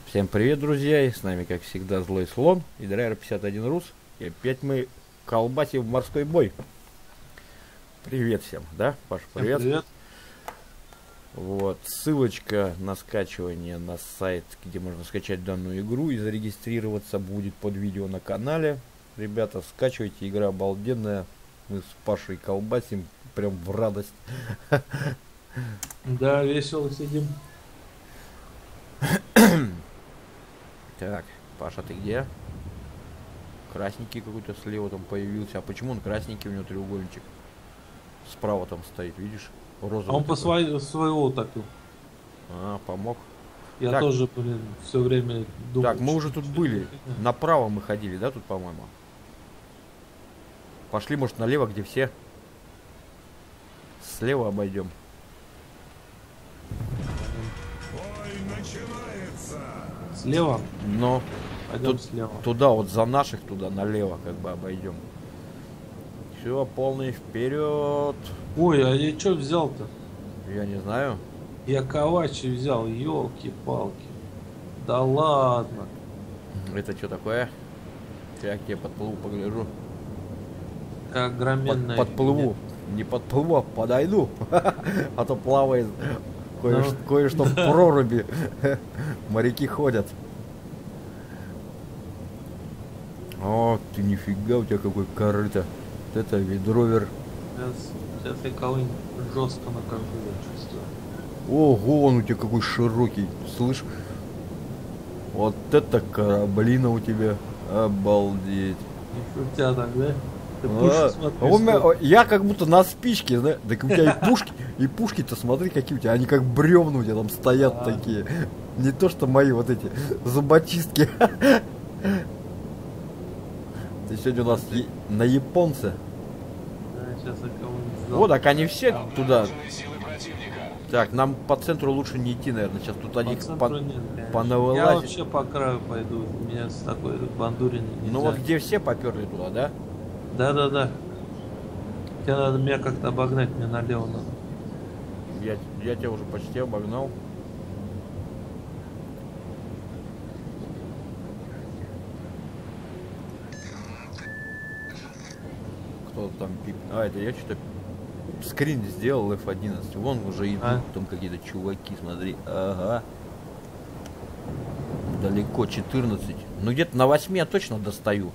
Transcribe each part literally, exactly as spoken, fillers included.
Всем привет, друзья, и с нами, как всегда, Злой Слон и Драйвер пятьдесят один Рус. И опять мы колбасим в морской бой. Привет всем, да, Паш, привет. Всем привет. Вот, ссылочка на скачивание на сайт, где можно скачать данную игру и зарегистрироваться, будет под видео на канале. Ребята, скачивайте, игра обалденная. Мы с Пашей колбасим прям в радость. Да, весело сидим. Так, Паша, ты где? Красненький какой-то слева там появился. А почему он красненький, у него треугольничек? Справа там стоит, видишь? Розовый А он по такой. своей, своего утопил. А, помог. Я Так. тоже, блин, все время думал. Так, мы уже тут были. Направо мы ходили, да, тут, по-моему? Пошли, может, налево, где все? Слева обойдем. Слева? Но Пойдем тут, слева. туда, вот за наших, туда, налево, как бы обойдем. Все, полный вперед. Ой, а я что взял-то? Я не знаю. Я Кавачи взял, елки-палки. Да ладно. Это что такое? Я к тебе подплыву, погляжу. Как Под, громенная. подплыву. Не подплыву, а подойду. А то плавает. Кое-что, Ну, кое-что в проруби. Моряки ходят. О, ты нифига, у тебя какой корыто. Вот это ведровер. Сейчас, сейчас я кого-нибудь жестко накажу, я чувствую. Ого, он у тебя какой широкий. Слышь? Вот это кораблина у тебя. Обалдеть. И у тебя так, да? Ты А, пушку смотри, а у меня- сколько. я как будто на спичке, да? Так у тебя и пушки, и пушки-то смотри, какие у тебя, они как бревна у тебя там стоят А. такие. Не то, что мои вот эти зубочистки. Ты сегодня у нас е- на японце. Да, сейчас я кого-нибудь Вот, так они все туда. Так, нам по центру лучше не идти, наверное. Сейчас тут они По по, центру нет, конечно. понавылазят. Я вообще по краю пойду. У меня с такой бандуриной нельзя. Ну вот где все поперли туда, да? Да, да, да. Тебе надо меня как-то обогнать, мне налево надо. Я, я тебя уже почти обогнал. Кто там пип... А, это я что-то скрин сделал эф одиннадцать. Вон уже идут А? там какие-то чуваки, смотри. Ага. Далеко, четырнадцать. Ну где-то на восьми я точно достаю.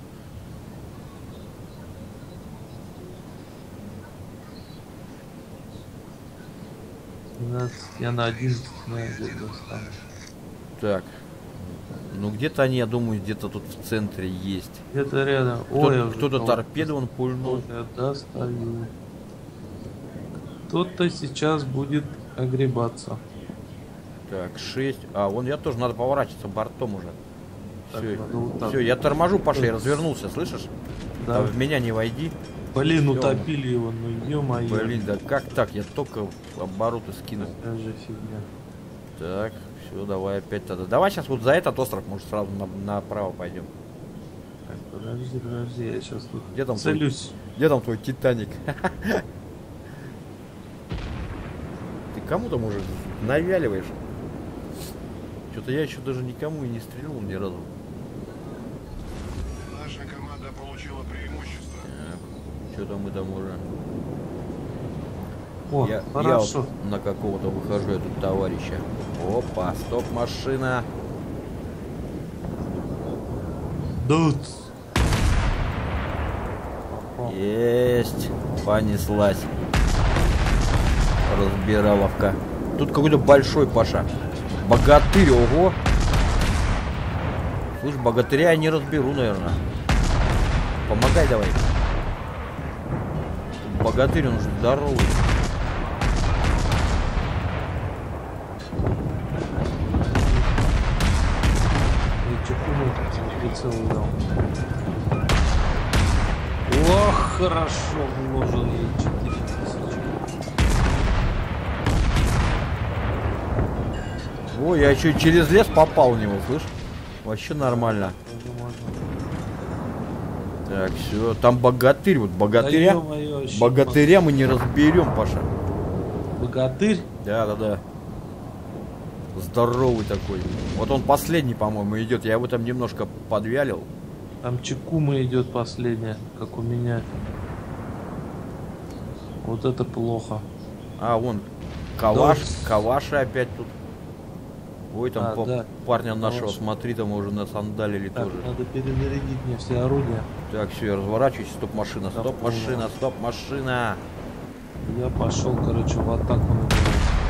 двенадцать, я на одиннадцать, наверное, где-то достану. Так. Ну где-то они, я думаю, где-то тут в центре есть. Где-то рядом. Кто- Ой, я уже кто-то кого-то торпеду он пульнул. достал. Я достаю. Кто-то сейчас будет огребаться. Так, шесть. А, вон я тоже надо поворачиваться бортом уже. Так, Все, надо вот так. я торможу, Паша, я развернулся, слышишь? Да. Там в меня не войди. Блин, Всё. утопили его, ну ё-моё. Блин, да как так? Я только обороты скинул. Такая же фигня. Так, все, давай опять тогда. Давай сейчас вот за этот остров, может, сразу на- направо пойдем. Так, подожди, подожди, я сейчас тут Где там твой, целюсь. где там твой Титаник? Ты кому там уже навяливаешь? Что-то я еще даже никому и не стрельнул ни разу. Наша команда получила преимущество. Что-то мы там уже... О, Я, я хорошо. вот на какого-то выхожу, я тут товарища. Опа, стоп, машина. Дут. Есть. Понеслась. Разбираловка. Тут какой-то большой Паша. Богатырь, ого. Слушай, богатыря я не разберу, наверное. Помогай давай. Богатырь, он же здоровый. Я чекунул, прицел дал. Ох, хорошо вложил ей четыре тысячи. Ой, я еще через лес попал в него, слышь? Вообще нормально. Тоже можно. Так, все. Там богатырь, вот богатыря. Да ё-моё, вообще Богатыря мы не разберем, Паша. Богатырь? Да, да, да. Здоровый такой. Вот он последний, по-моему, идет. Я его там немножко подвялил. Там Чикума идет последняя, как у меня. Вот это плохо. А, вон Каваш, Да. Каваши опять тут. Ой, там А, по- да. парня нашего, Каваш. смотри, там уже насандалили Так, тоже. надо перезарядить мне все орудия. Так, все, я разворачиваюсь. Стоп, машина, Да, стоп, машина, стоп, машина. Я пошел, короче, в атаку на него.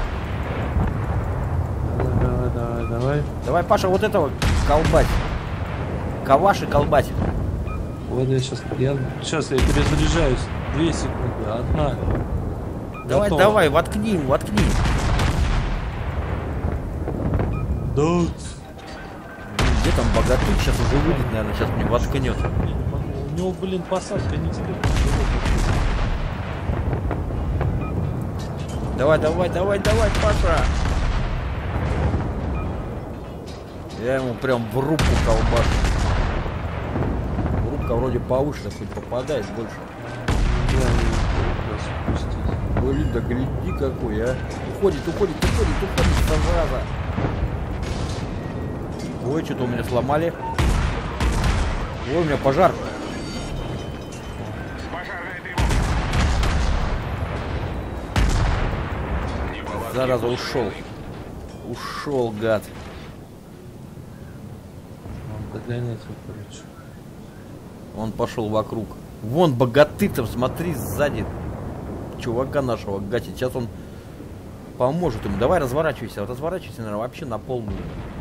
Давай, давай, давай, давай. Давай, Паша, вот этого колбать. Каваши колбать. Вот я сейчас, я сейчас я перезаряжаюсь. Две секунды, одна. Давай, Готово. давай, воткни, воткни. Да. Где там богатырь? Сейчас уже выйдет, наверное, сейчас мне воткнет. Я не могу. У него, блин, посадка не теперь. Давай, давай, давай, давай, Паша. Я ему прям в руку колбашу. Рубка вроде повыше, хоть попадает больше. Блин, да гляди какой, а. Уходит, уходит, уходит, уходит, зараза. Ой, что-то у меня сломали. Ой, у меня пожар. Пожарная тревога. Неполадки Зараза, возле ушел. войны. Ушел, гад. Надо догонять его, короче. Он пошел вокруг. Вон богатырь-то, смотри, сзади чувака нашего гатит. Сейчас он поможет ему. Давай разворачивайся, разворачивайся, наверное, вообще на полную.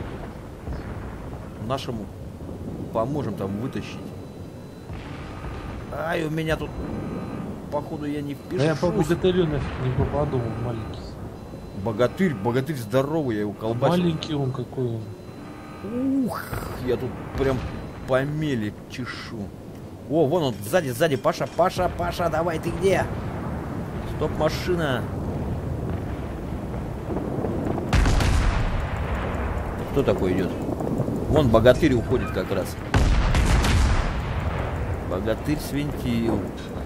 Нашему поможем там вытащить. Ай, у меня тут, походу, я не Да я по впишусь. богатырю нафиг не попаду, он маленький. Богатырь, богатырь здоровый, я его колбасил. Маленький он какой он. Ух, я тут прям по мели чешу. О, вон он, сзади, сзади, Паша, Паша, Паша, давай, ты где? Стоп, машина. Кто такой идет? Вон богатырь уходит как раз. Богатырь свинтил.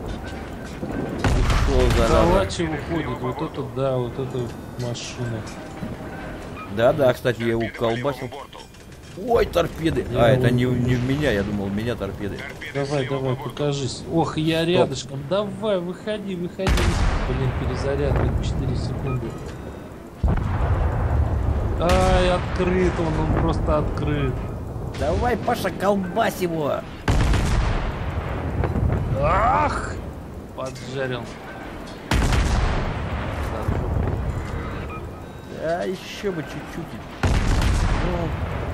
Ушел, зараза. Калачи уходит, вот это да, вот это машина. Да-да, кстати, я его Торпеды по левому колбасил. борту. Ой, торпеды. Я А, это его- не, не в меня, я думал, в меня торпеды. Торпеды Давай, с левого давай, борта. покажись. Ох, я рядышком. Давай, выходи, выходи. Блин, перезарядка четыре секунды. Ай, открыт он, он просто открыт. Давай, Паша, колбась его. Ах! Поджарил. А еще бы чуть-чуть. Ну.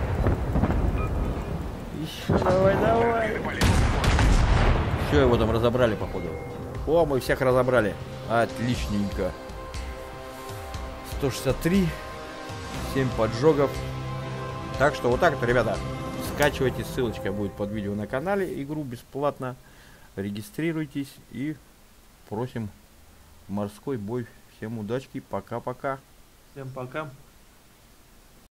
Еще давай, давай. Торпеды по левому борту. Все, его там разобрали, походу. О, мы всех разобрали. Отличненько. сто шестьдесят три. семь поджогов. Так что вот так вот, ребята. Скачивайте, ссылочка будет под видео на канале. Игру бесплатно. Регистрируйтесь и просим в морской бой. Всем удачки. Пока-пока. Всем пока.